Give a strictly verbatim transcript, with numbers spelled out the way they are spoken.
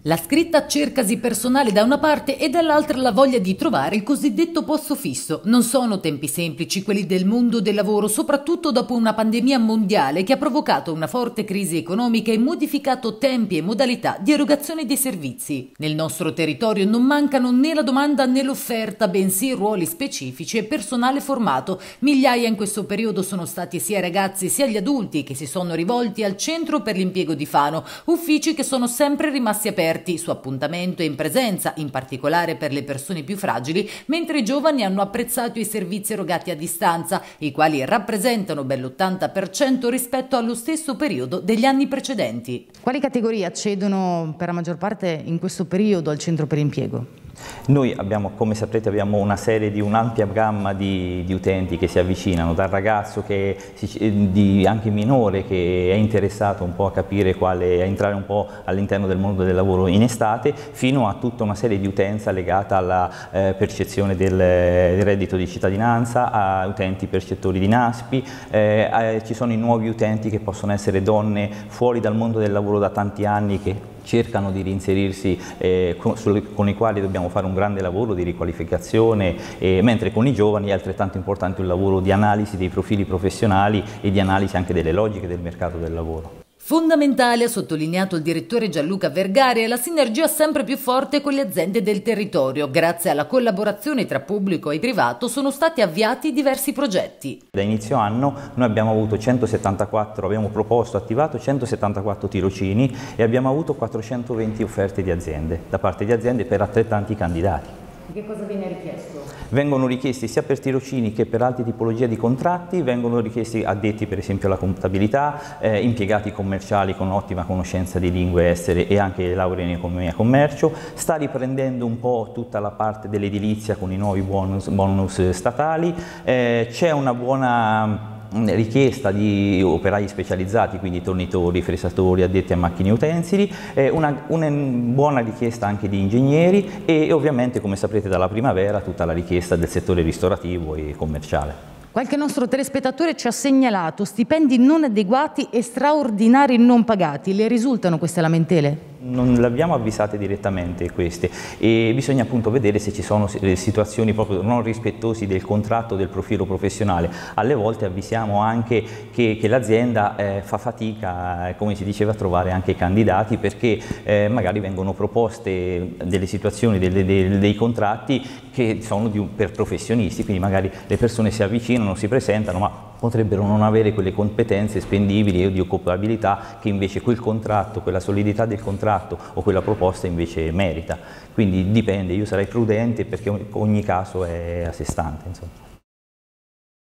La scritta cercasi personale da una parte e dall'altra la voglia di trovare il cosiddetto posto fisso. Non sono tempi semplici quelli del mondo del lavoro, soprattutto dopo una pandemia mondiale che ha provocato una forte crisi economica e modificato tempi e modalità di erogazione dei servizi. Nel nostro territorio non mancano né la domanda né l'offerta, bensì ruoli specifici e personale formato. Migliaia in questo periodo sono stati sia i ragazzi sia gli adulti che si sono rivolti al Centro per l'Impiego di Fano, uffici che sono sempre rimasti aperti su appuntamento e in presenza, in particolare per le persone più fragili, mentre i giovani hanno apprezzato i servizi erogati a distanza, i quali rappresentano ben l'ottanta per cento rispetto allo stesso periodo degli anni precedenti. Quali categorie accedono per la maggior parte in questo periodo al centro per l'impiego? Noi abbiamo, come saprete, abbiamo una serie di un'ampia gamma di, di utenti che si avvicinano, dal ragazzo che si, di, anche minore che è interessato un po' a capire quale, a entrare un po' all'interno del mondo del lavoro in estate, fino a tutta una serie di utenza legata alla eh, percezione del, del reddito di cittadinanza, a utenti percettori di NASPI, eh, eh, ci sono i nuovi utenti che possono essere donne fuori dal mondo del lavoro da tanti anni che cercano di reinserirsi, eh, con, sul, con i quali dobbiamo fare un grande lavoro di riqualificazione, eh, mentre con i giovani è altrettanto importante un lavoro di analisi dei profili professionali e di analisi anche delle logiche del mercato del lavoro. Fondamentale, ha sottolineato il direttore Gianluca Vergari, è la sinergia sempre più forte con le aziende del territorio. Grazie alla collaborazione tra pubblico e privato sono stati avviati diversi progetti. Da inizio anno noi abbiamo avuto centosettantaquattro, abbiamo proposto, attivato centosettantaquattro tirocini e abbiamo avuto quattrocentoventi offerte di aziende, da parte di aziende per altrettanti candidati. Che cosa viene richiesto? Vengono richiesti sia per tirocini che per altre tipologie di contratti, vengono richiesti addetti per esempio alla contabilità, eh, impiegati commerciali con ottima conoscenza di lingue estere e anche laurea in economia e commercio. Sta riprendendo un po' tutta la parte dell'edilizia con i nuovi bonus, bonus statali, eh, c'è una buona richiesta di operai specializzati, quindi tornitori, fresatori, addetti a macchine e utensili, eh, una, una buona richiesta anche di ingegneri e ovviamente, come saprete, dalla primavera tutta la richiesta del settore ristorativo e commerciale. Qualche nostro telespettatore ci ha segnalato stipendi non adeguati e straordinari non pagati. Le risultano queste lamentele? Non le abbiamo avvisate direttamente queste e bisogna appunto vedere se ci sono situazioni proprio non rispettosi del contratto, del profilo professionale. Alle volte avvisiamo anche che, che l'azienda eh, fa fatica, come si diceva, a trovare anche candidati perché eh, magari vengono proposte delle situazioni, delle, dei, dei contratti che sono di un, per professionisti, quindi magari le persone si avvicinano, si presentano, ma potrebbero non avere quelle competenze spendibili o di occupabilità che invece quel contratto, quella solidità del contratto o quella proposta invece merita. Quindi dipende, io sarei prudente perché ogni caso è a sé stante, insomma.